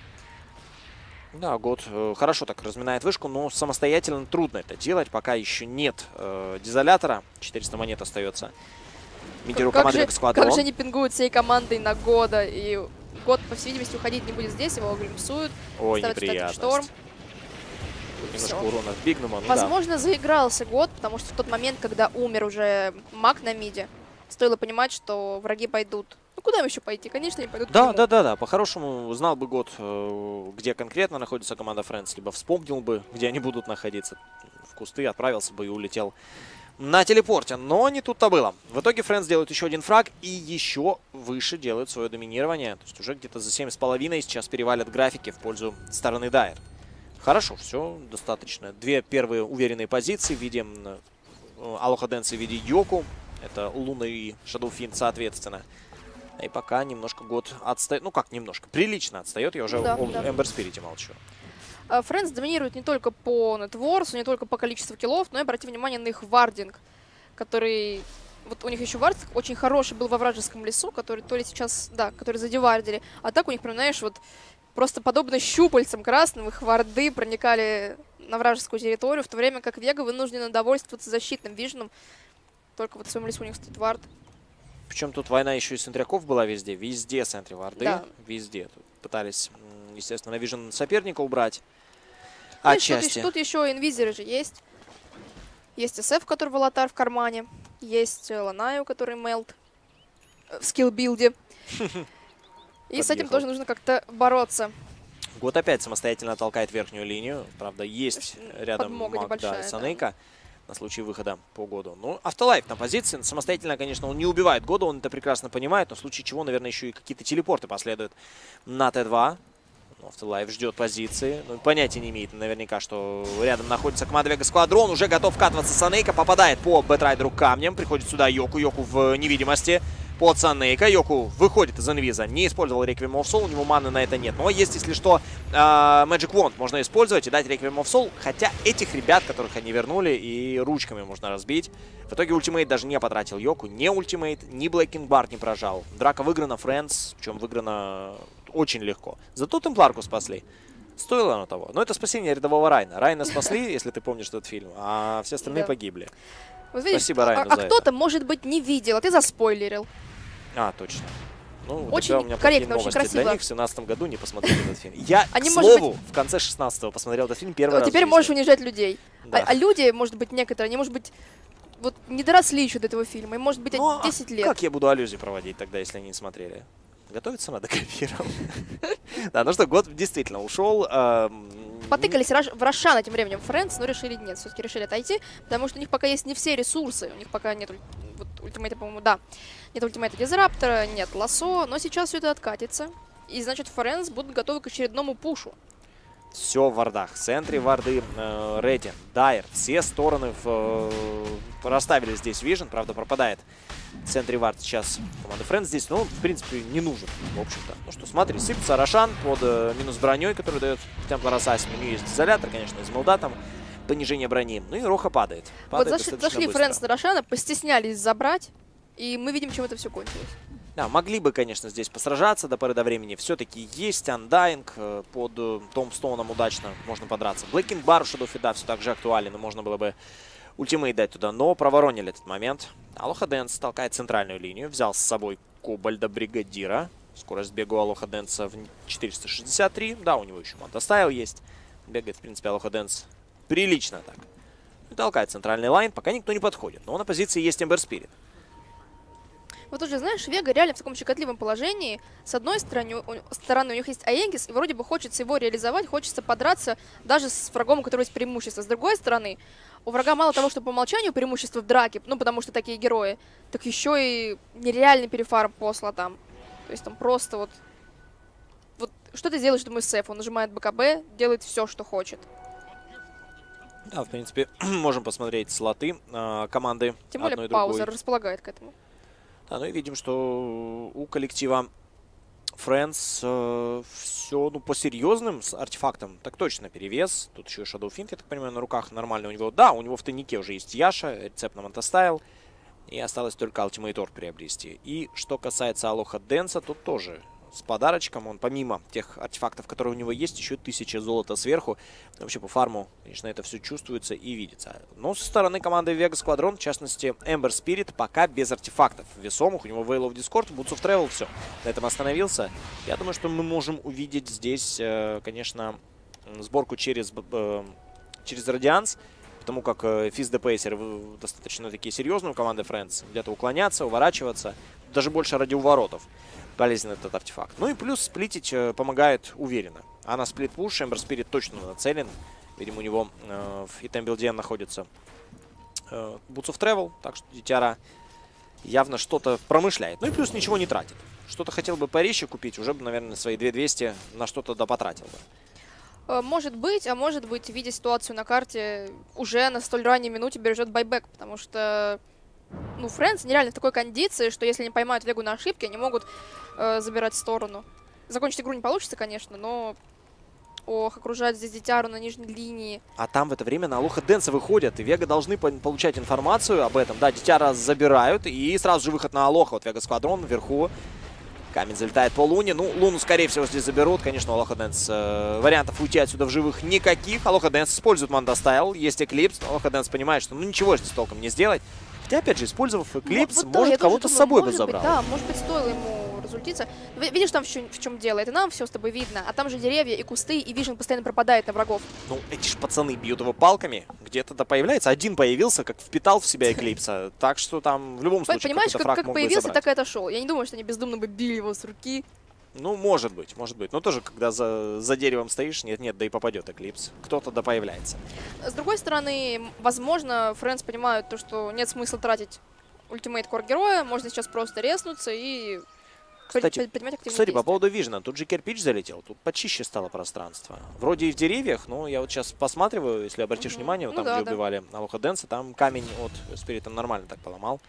Да, год хорошо так разминает вышку, но самостоятельно трудно это делать, пока еще нет дизолятора. 400 монет остается мидеру команды Сквадрон. Как же они пингуют всей командой на года, и год, по всей видимости, уходить не будет здесь, его глимсуют. Ой, неприятность. Шторм. Немножко урона в Бигнума. Возможно, заигрался год, потому что в тот момент, когда умер уже маг на миде, стоило понимать, что враги пойдут. Ну куда им еще пойти? Конечно, они пойдут. Да. По-хорошему, знал бы год, где конкретно находится команда Friends, либо вспомнил бы, где они будут находиться. В кусты отправился бы и улетел на телепорте. Но не тут-то было. В итоге Friends делают еще один фраг и еще выше делают свое доминирование. То есть уже где-то за 7,5 сейчас перевалят графики в пользу стороны Dire. Хорошо, все достаточно. Две первые уверенные позиции. Видим Алоха Дэнс в виде Йоку. Это Луна и Shadowfiend соответственно. И пока немножко год отстает. Ну как немножко? Прилично отстает. Я уже о Эмбер Спирите молчу. Friends доминирует не только по нетворсу, не только по количеству киллов, но и обрати внимание на их вардинг, который... Вот у них еще вард очень хороший был во вражеском лесу, который то ли сейчас... Да, который задевардили. А так у них, прям, знаешь, вот просто подобно щупальцам красным их варды проникали на вражескую территорию, в то время как Вега вынуждена довольствоваться защитным виженом. Только вот в своем лесу у них стоит вард. Причем тут война еще и сентряков была везде. Везде центре варды. Да. Везде. Тут пытались, естественно, на вижен соперника убрать. Отчасти. Тут еще инвизеры же есть. Есть СФ, который волотар в кармане. Есть Ланаю, который мелт в скилл-билде. И с этим тоже нужно как-то бороться. Год опять самостоятельно толкает верхнюю линию. Правда, есть рядом маг, да, Санейка. На случай выхода по году. Ну, Автолайф на позиции. Самостоятельно, конечно, он не убивает года, он это прекрасно понимает, но в случае чего, наверное, еще и какие-то телепорты последуют на Т2. Автолайф ждет позиции. Ну, понятия не имеет наверняка, что рядом находится команда Вега Сквадрон. Уже готов катываться Санейка. Попадает по Бэтрайдеру камнем. Приходит сюда Йоку. Йоку в невидимости. Под Санейка. Йоку выходит из инвиза. Не использовал Requiem of Soul. У него маны на это нет. Но есть, если что, Magic Wand можно использовать и дать Requiem of Soul. Хотя этих ребят, которых они вернули, и ручками можно разбить. В итоге ультимейт даже не потратил Йоку. Не ультимейт, ни Blacking Bar не прожал. Драка выиграна, Friends. Причем выиграна очень легко. Зато Темпларку спасли. Стоило оно того. Но это спасение рядового Райна. Райна спасли, если ты помнишь этот фильм, а все остальные погибли. Вот видишь, спасибо Райну за это. Кто-то, может быть, не видел, а ты заспойлерил. А, точно. Ну, очень у меня корректно, очень новости красиво. для них. В 2017 году не посмотрели этот фильм. Я, к слову, в конце 16-го посмотрел этот фильм первый раз. Теперь можешь унижать людей. Да. А люди, может быть, некоторые, они, может быть, вот не доросли еще до этого фильма, им может быть 10 лет. Как я буду аллюзии проводить тогда, если они не смотрели? Готовиться надо к эфирам. Да, ну что, год действительно ушел. Потыкались в Рошана тем временем Friends, но решили нет, все-таки решили отойти, потому что у них пока есть не все ресурсы, у них пока нет ультимейта, по-моему, да. Нет ультимейта Дизраптора, нет Лассо, но сейчас все это откатится. И значит, Friends будут готовы к очередному пушу. Все в вардах. В центре варды, Редди, Дайер. Все стороны расставили здесь Вижен. Правда, пропадает в центре вард сейчас команда Friends здесь. Но он, в принципе, не нужен, в общем-то. Ну что, смотри, сыпется Рошан под минус броней, который дает Темплар Ассасин. У нее есть изолятор, конечно, из молда там. Понижение брони. Ну и Роха падает. Вот зашли Friends на Рошана, постеснялись забрать. И мы видим, чем это все кончилось. Да, могли бы, конечно, здесь посражаться до поры до времени. Все-таки есть Undying под Томстоуном удачно. Можно подраться. Blacking Bar у Shadowfiend все так же актуален. И можно было бы ультимейт дать туда. Но проворонили этот момент. Алоха Дэнс толкает центральную линию. Взял с собой Кобальда Бригадира. Скорость бега у Алоха Дэнса в 463. Да, у него еще Монтастайл есть. Бегает, в принципе, Алоха Дэнс прилично так. И толкает центральный лайн. Пока никто не подходит. Но на позиции есть Эмбер Спирит. Вот уже, знаешь, Вега реально в таком щекотливом положении. С одной стороны, у них есть Аегис, и вроде бы хочется его реализовать, хочется подраться даже с врагом, у которого есть преимущество. С другой стороны, у врага мало того, что по умолчанию преимущество в драке, ну, потому что такие герои, так еще и нереальный перефарм по слотам. То есть там просто вот что ты делаешь, думаю, Сеф? Он нажимает БКБ, делает все, что хочет. Да, в принципе, можем посмотреть слоты команды. Тем более Паузер располагает к этому. Да, ну и видим, что у коллектива Фрэнс все, ну, по серьезным с артефактом, так точно, перевес. Тут еще и Shadow Fiend, я так понимаю, на руках нормально у него. Да, у него в тайнике уже есть Яша, рецепт на Монтастайл. И осталось только Ultimate Orb приобрести. И что касается Алоха Дэнса, тут тоже с подарочком. Он помимо тех артефактов, которые у него есть, еще 1000 золота сверху. Вообще по фарму, конечно, это все чувствуется и видится. Но со стороны команды Vega Squadron, в частности, Ember Spirit, пока без артефактов весомых. У него Veil of Discord, Boots of Travel, все. На этом остановился. Я думаю, что мы можем увидеть здесь, конечно, сборку через Радианс. Потому как Fizz the Pacer достаточно такие серьезные у команды Friends. Где-то уклоняться, уворачиваться. Даже больше ради уворотов полезен этот артефакт. Ну и плюс сплитить помогает уверенно. А на сплит-пуш Ember Spirit точно нацелен. Видимо, у него в итем-билде находится Boots of Travel. Так что Дитяра явно что-то промышляет. Ну и плюс ничего не тратит. Что-то хотел бы порезче купить, уже бы, наверное, свои 2200 на что-то потратил бы. Может быть, видя ситуацию на карте, уже на столь ранней минуте бережет байбек, потому что, ну, Фрэнс нереально в такой кондиции, что если не поймают Вегу на ошибке, они могут забирать в сторону. Закончить игру не получится, конечно, но... Ох, окружать здесь Дитяру на нижней линии. А там в это время на Алоха Дэнса выходят, и Вега должны получать информацию об этом. Да, Дитяра забирают, и сразу же выход на Алоха. Вот Вега Сквадрон вверху. Камень залетает по Луне. Ну, Луну, скорее всего, здесь заберут. Конечно, у Алоха Дэнс вариантов уйти отсюда в живых никаких. Алоха Дэнс использует Мандастайл. Есть Эклипс. Алоха Дэнс понимает, что ну ничего здесь толком не сделать. Хотя, опять же, использовав Эклипс, вот может, кого-то с собой бы забрал. Да, может быть, стоило ему разультиться. Видишь, там в чем дело? Это нам все с тобой видно. А там же деревья и кусты, и Вижен постоянно пропадает на врагов. Ну, эти ж пацаны бьют его палками. Где-то появляется. Один появился, как впитал в себя Эклипса. Так что там в любом случае понимаешь, какой-то фраг как мог бы появился, забрать. так и отошел. Я не думаю, что они бездумно бы били его с руки. Ну, может быть, может быть. Но тоже, когда за деревом стоишь, нет-нет, да и попадет Эклипс. Кто-то да появляется. С другой стороны, возможно, Фрэнс понимают то, что нет смысла тратить ультимейт кор героя, можно сейчас просто резнуться и принимать активные Кстати, действия. по поводу Вижена, тут же кирпич залетел, тут почище стало пространство. Вроде и в деревьях, но я вот сейчас посматриваю, если обратишь внимание, вот там, где убивали Алоха Дэнса, там камень от Спирита нормально так поломал.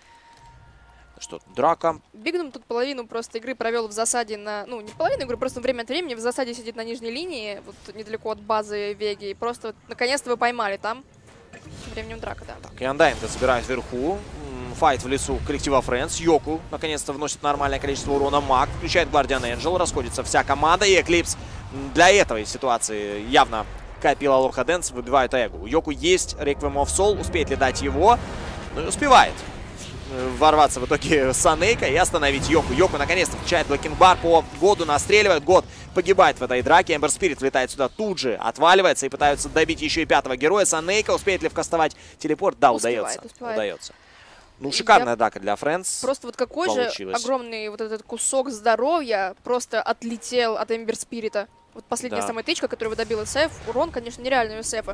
Что, драка. Бигнум тут половину просто игры провел в засаде на... Ну, не половину игры, просто время от времени в засаде сидит на нижней линии, вот недалеко от базы Веги, и просто вот, наконец-то вы поймали там. Временем драка, да. Так, и Undying забирает вверху. Файт в лесу коллектива Friends. Йоку наконец-то вносит нормальное количество урона. Маг включает Guardian Angel. Расходится вся команда. И Эклипс для этой ситуации явно копил Алоха Дэнс. Выбивают Эгу. У Йоку есть Requiem of Soul. Успеет ли дать его? Ну и успевает ворваться в итоге Санейка и остановить Йоку. Йоку наконец-то включает блокинг-бар по Году. Настреливает. Год погибает в этой драке. Эмбер Спирит влетает сюда тут же. Отваливается и пытаются добить еще и 5-го героя. Санейка успеет ли вкастовать телепорт? Да, удается. Удается. Ну, шикарная драка для Friends. Просто вот какой же огромный вот этот кусок здоровья просто отлетел от Эмбер Спирита. Вот последняя самая тычка, которую добил SF. Урон, конечно, нереальный у SF.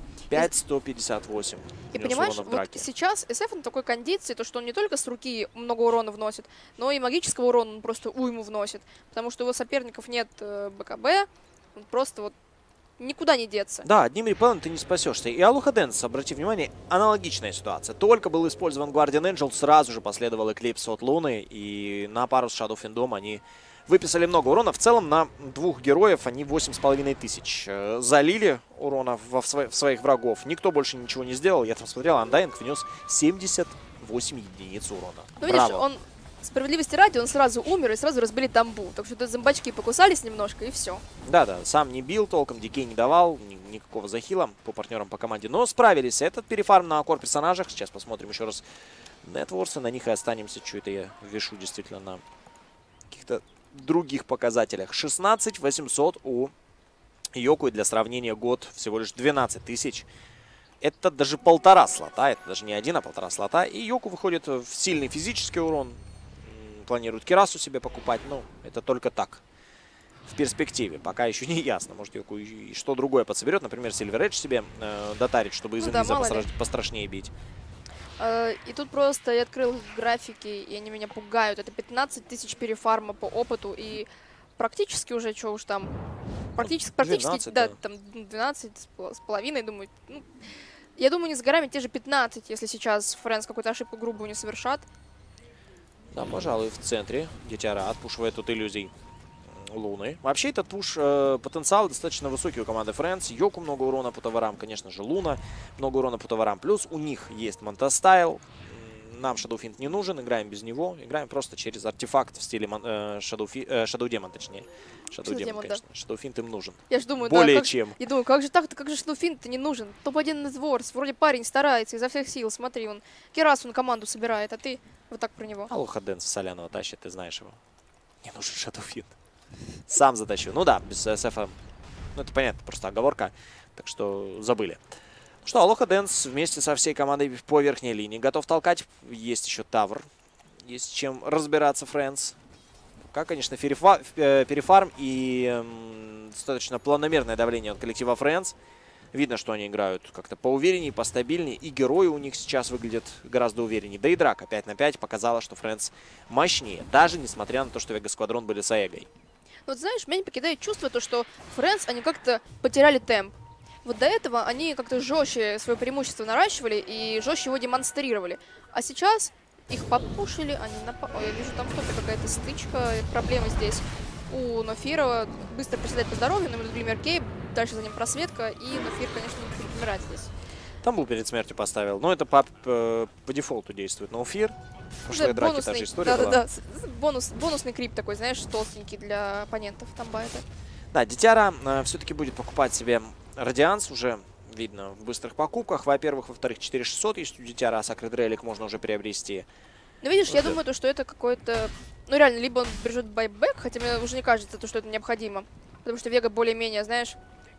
5158. И понимаешь, вот сейчас SF на такой кондиции, то что он не только с руки много урона вносит, но и магического урона он просто уйму вносит. Потому что у его соперников нет БКБ, он просто вот никуда не деться. Да, одним репеллом ты не спасешься. И Алоха Дэнс, обрати внимание, аналогичная ситуация. Только был использован Guardian Angel, сразу же последовал Эклипс от Луны, и на пару с Shadow Fiend'ом они выписали много урона. В целом на двух героев они 8500 залили урона в своих врагов. Никто больше ничего не сделал. Я там смотрел, Undying внес 78 единиц урона. Ну, видишь, он, справедливости ради, он сразу умер и сразу разбили тамбу. Так что зомбачки покусались немножко и все. Да-да, сам не бил толком, дикей не давал, никакого захила по партнерам по команде. Но справились. Этот перефарм на кор персонажах. Сейчас посмотрим еще раз нетворсы. На них и останемся. Что это я вешу действительно на каких-то других показателях. 16 800 у Йоку. И для сравнения год всего лишь 12 тысяч. Это даже полтора слота. Это даже не один, а полтора слота. И Йоку выходит в сильный физический урон. Планирует Кирасу себе покупать. Но это только так. В перспективе. Пока еще не ясно. Может, Йоку и что другое подсоберет. Например, Silver Edge себе дотарит, чтобы из инвиза пострашнее бить. И тут просто я открыл графики, и они меня пугают. Это 15 тысяч перефарма по опыту, и практически уже, что уж там, практически, 12, да, там 12 с половиной, думаю. Ну, я думаю, не с горами те же 15, если сейчас Friends какую-то ошибку грубую не совершат. Да, пожалуй, в центре Дитяра отпушивает тут иллюзий Луны. Вообще этот пуш потенциал достаточно высокий у команды Friends. Йоку много урона по товарам, конечно же Луна много урона по товарам. Плюс у них есть Монтастайл. Нам Shadow Fiend не нужен, играем без него. Играем просто через артефакт в стиле Shadow Demon, точнее. Shadow Demon, конечно. Да. Shadow Fiend им нужен. Я же думаю, более да, чем. Я думаю, как же так-то, как же Shadow Fiend-то не нужен? Топ-1 из Ворс. Вроде парень старается изо всех сил. Смотри, он Керасу на команду собирает, а ты вот так про него. Алоха Дэнс Солянова тащит, ты знаешь его. Не нужен Shadow Fiend. Сам затащил. Ну да, без СФ. Ну это понятно, просто оговорка. Так что забыли. Что, Алоха Дэнс вместе со всей командой по верхней линии готов толкать. Есть еще Тавр. Есть чем разбираться Friends. Пока, конечно, перефарм и достаточно планомерное давление от коллектива Friends. Видно, что они играют как-то поувереннее, постабильнее. И герои у них сейчас выглядят гораздо увереннее. Да и драка 5 на 5 показала, что Friends мощнее. Даже несмотря на то, что Вега Сквадрон были с Аэгой. Вот знаешь, меня не покидает чувство, то, что Friends, они как-то потеряли темп. Вот до этого они как-то жестче свое преимущество наращивали и жестче его демонстрировали. А сейчас их попушили, они я вижу, там что-то какая-то стычка, проблемы здесь у Нофирова. Быстро приседает по здоровью, но Глиммер Кей, дальше за ним просветка, и Нофир, конечно, не будет умирать здесь. Там был перед смертью поставил, но это по дефолту действует Нофир. В прошлой драке та же история была. Да. Бонусный крип такой, знаешь, толстенький для оппонентов, там байта. Да, Дитяра все-таки будет покупать себе Радианс, уже видно в быстрых покупках. Во-первых, во-вторых, 4600 есть у Дитяра, а Sacred Relic можно уже приобрести. Ну, видишь, я думаю, что это какой-то... Ну, реально, либо он бережет байбек, хотя мне уже не кажется, что это необходимо. Потому что Вега более-менее, знаешь,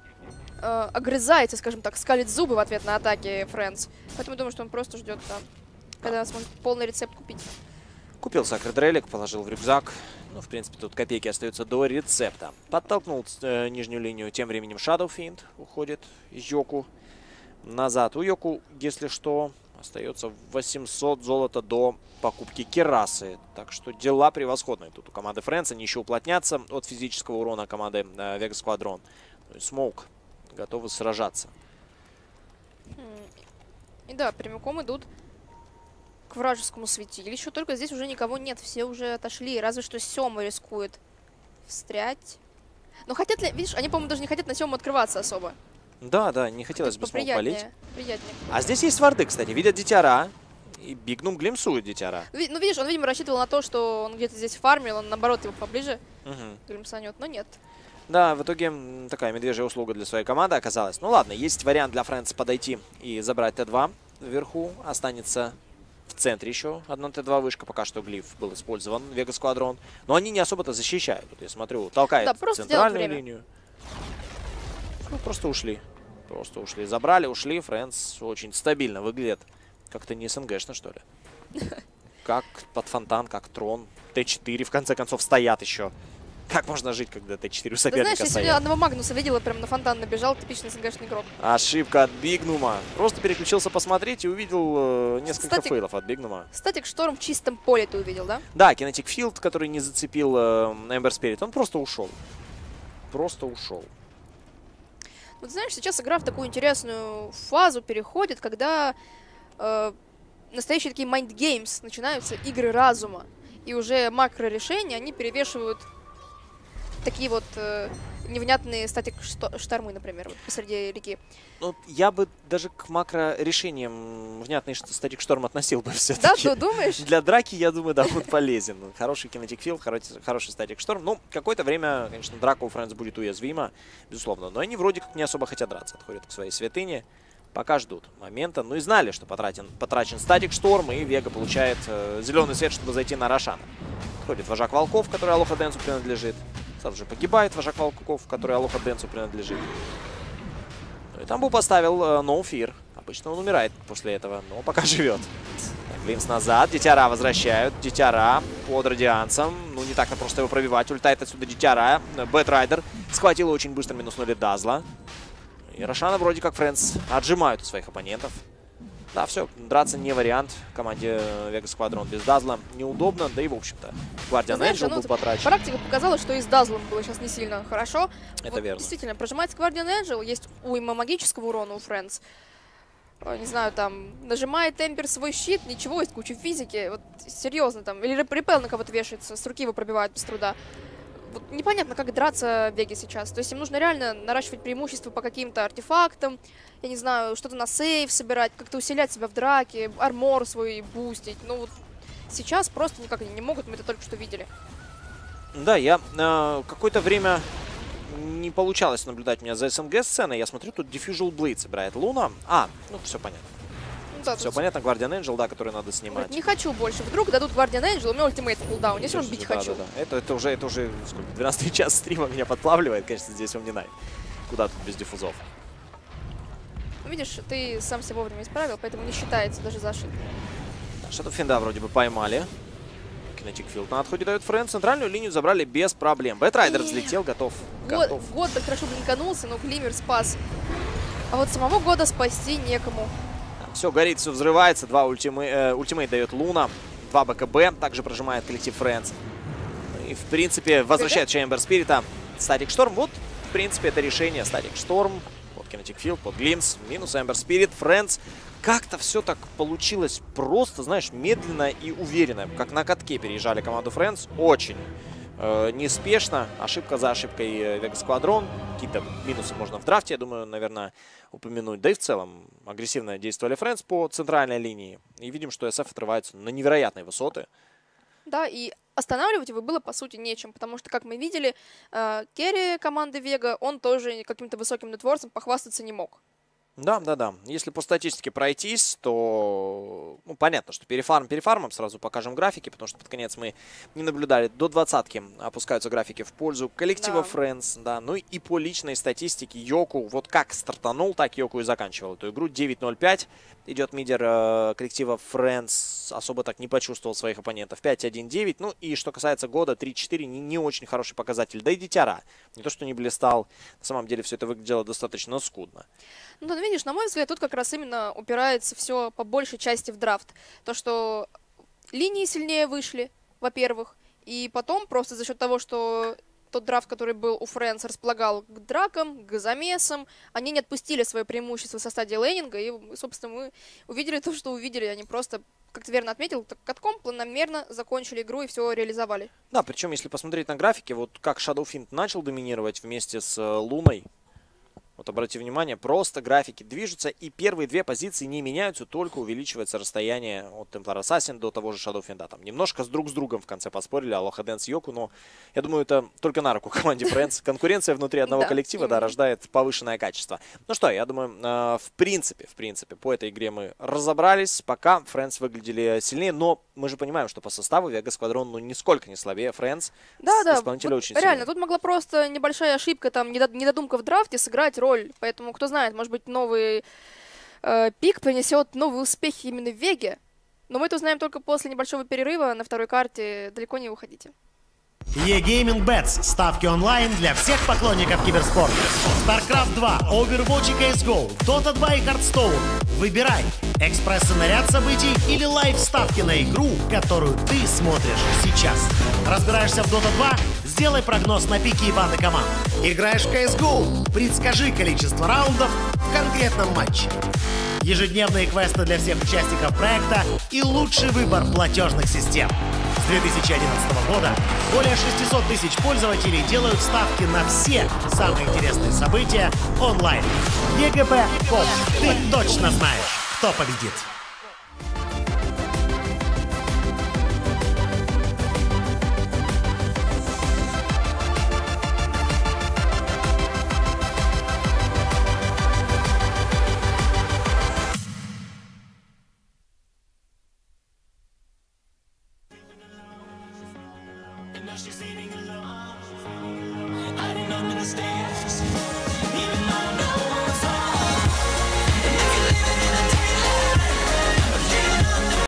огрызается, скажем так, скалит зубы в ответ на атаки Friends. Поэтому думаю, что он просто ждет, когда сможет полный рецепт купить. Купил Sacred Relic, положил в рюкзак. Ну, в принципе, тут копейки остаются до рецепта. Подтолкнул нижнюю линию. Тем временем Shadow Fiend уходит из Йоку назад. У Йоку, если что, остается 800 золота до покупки Керасы. Так что дела превосходные тут у команды Friends. Они еще уплотнятся от физического урона команды Vega Squadron. Смоук готовы сражаться. И да, прямиком идут к вражескому святилищу, только здесь уже никого нет, все уже отошли, разве что Сёма рискует встрять. Но хотят ли, видишь, они, по-моему, даже не хотят на Сёму открываться особо. Да, не хотелось бы смог полить. Приятнее. А здесь есть варды, кстати, видят Дитяра, и Бигнум глимсует Дитяра. Ну, видишь, он, видимо, рассчитывал на то, что он где-то здесь фармил, он, наоборот, его поближе глимсанет, но нет. Да, в итоге такая медвежья услуга для своей команды оказалась. Ну ладно, есть вариант для Friends подойти и забрать Т2 вверху, останется... В центре еще одна Т2 вышка. Пока что глиф был использован. Вега Сквадрон. Но они не особо-то защищают. Вот я смотрю, толкает центральную линию. Ну, просто ушли. Просто ушли. Забрали, ушли. Friends очень стабильно выглядит. Как-то не СНГшно, что ли. Как под фонтан, как трон. Т4 в конце концов стоят еще. Как можно жить, когда Т4 у соперника знаешь, стоят? я сегодня одного Магнуса видела, прям на фонтан набежал, типичный СНГшный игрок. Ошибка от Бигнума. Просто переключился посмотреть и увидел несколько фейлов от Бигнума. Статик Шторм в чистом поле ты увидел, да? Да, Kinetic Field, который не зацепил Ember Spirit, он просто ушел. Просто ушел. Вот знаешь, сейчас игра в такую интересную фазу переходит, когда настоящие такие mind games начинаются, игры разума. И уже макро-решения, они перевешивают такие вот невнятные статик-штормы, например, вот посреди реки. Ну, я бы даже к макро-решениям внятный статик-шторм относил бы все-таки. Да, ты думаешь? Для драки, я думаю, да, будет полезен. Хороший Kinetic Field, хороший статик-шторм. Ну, какое-то время, конечно, драка у Friends будет уязвима, безусловно. Но они вроде как не особо хотят драться, отходят к своей святыне. Пока ждут момента. Ну и знали, что потрачен статик-шторм, и Вега получает зеленый свет, чтобы зайти на Рошана. Отходит вожак волков, который Алоха Дэнсу принадлежит. Сразу же погибает вожак волков, который Алоха Дэнсу принадлежит. И там был поставил No Fear. Обычно он умирает после этого, но пока живет. Глимс назад, Дитяра возвращают. Дитяра под Радиансом. Ну, не так-то просто его пробивать. Улетает отсюда Дитяра. Бэтрайдер схватил очень быстро, минуснули Дазла. И Рошана вроде как Friends отжимают от своих оппонентов. Да, все, драться не вариант. Команде Vega Squadron без Дазла неудобно, да и в общем-то Guardian Angel был потрачен. Практика показала, что и с Дазлом было сейчас не сильно хорошо. Это вот, верно. Действительно, прожимается Guardian Angel, есть уйма магического урона у Friends. Не знаю, там, нажимает Эмбер свой щит, ничего, есть куча физики. Вот серьезно там. Или репел на кого-то вешается, с руки его пробивают без труда. вот непонятно, как драться в Веге сейчас. То есть им нужно реально наращивать преимущество по каким-то артефактам, я не знаю, что-то на сейв собирать, как-то усилять себя в драке, армор свой бустить. Ну вот сейчас просто никак они не могут, мы это только что видели. Да, я какое-то время не получалось наблюдать меня за СНГ-сценой. Я смотрю, тут Diffusal Blade собирает Луна. Ну все понятно. Да, Все понятно, Guardian Angel, да, который надо снимать. Не хочу больше. Вдруг дадут Guardian Angel, у меня ультимейт в кулдауне, я все равно бить хочу. Да. Это уже сколько, 12-й час стрима меня подплавливает, конечно, здесь он не най. Куда тут без диффузов? Ну, видишь, ты сам себя вовремя исправил, поэтому не считается даже за ошибку. Что-то Финда вроде бы поймали. Kinetic Field на отходе дают Френ. Центральную линию забрали без проблем. Бэтрайдер взлетел, готов. Год так хорошо блинканулся, но Глиммер спас. А вот самого Года спасти некому. Все горит, все взрывается. Ультимейт дает Луна. 2 БКБ. Также прожимает коллектив Фрэнс. И, в принципе, возвращает Chamber Спирита. Static Storm. Вот, в принципе, это решение. Static Storm. Под Kinetic Field, под Глимс. Минус Ember Spirit. Фрэнс. Как-то все так получилось просто, знаешь, медленно и уверенно. Как на катке переезжали команду Фрэнс. Очень неспешно. Ошибка за ошибкой Вега Сквадрон. Какие-то минусы можно в драфте, я думаю, наверное, упомянуть. Да и в целом агрессивно действовали Фрэнс по центральной линии. И видим, что SF отрывается на невероятные высоты. Да, и останавливать его было, по сути, нечем. Потому что, как мы видели, керри команды Вега, он тоже каким-то высоким нетворсом похвастаться не мог. Да. Если по статистике пройтись, то понятно, что перефармом. Сразу покажем графики, потому что под конец мы не наблюдали. До 20-ки опускаются графики в пользу коллектива Фрэнс. Да. Ну и по личной статистике Йоку, вот как стартанул, так Йоку и заканчивал эту игру. 9-0-5 идет мидер коллектива Фрэнс. Особо так не почувствовал своих оппонентов. 5-1-9. Ну и что касается Года, 3-4. Не очень хороший показатель. Да и Дитяра. Не то, что не блистал. На самом деле все это выглядело достаточно скудно. Ну, да, видишь, на мой взгляд, тут как раз именно упирается все по большей части в драфт. То, что линии сильнее вышли, во-первых, и потом просто за счет того, что тот драфт, который был у Фрэнс, располагал к дракам, к замесам, они не отпустили свое преимущество со стадии лейнинга, и, собственно, мы увидели то, что увидели. Они просто, как ты верно отметил, так катком планомерно закончили игру и все реализовали. Да, причем, если посмотреть на графике, вот как Shadowfiend начал доминировать вместе с Луной. Вот обрати внимание, просто графики движутся, и первые две позиции не меняются, только увеличивается расстояние от Templar Assassin до того же Shadowfiend. Там немножко друг с другом в конце поспорили, Aloha Dance Йоку, но я думаю, это только на руку команде Friends. Конкуренция внутри одного коллектива, да, рождает повышенное качество. Ну что, я думаю, в принципе, по этой игре мы разобрались. Пока Friends выглядели сильнее, но мы же понимаем, что по составу Vega Squadron нисколько не слабее Friends. Да, исполнители вот очень реально, сильные. Тут могла просто небольшая ошибка, там, недодумка в драфте сыграть роль. Поэтому, кто знает, может быть, новый пик принесет новые успехи именно в Веге. Но мы это узнаем только после небольшого перерыва на второй карте. Далеко не уходите. eGaming Bets. Ставки онлайн для всех поклонников киберспорта. StarCraft 2, Overwatch и CSGO, Dota 2 и Hearthstone. Выбирай экспресс-сценарий событий или лайв-ставки на игру, которую ты смотришь сейчас. Разбираешься в Dota 2? Сделай прогноз на пики и банды команд. Играешь в CSGO? Предскажи количество раундов в конкретном матче. Ежедневные квесты для всех участников проекта и лучший выбор платежных систем. С 2011 года более 600 тысяч пользователей делают ставки на все самые интересные события онлайн. EGP.com. Ты точно знаешь, кто победит. I didn't understand.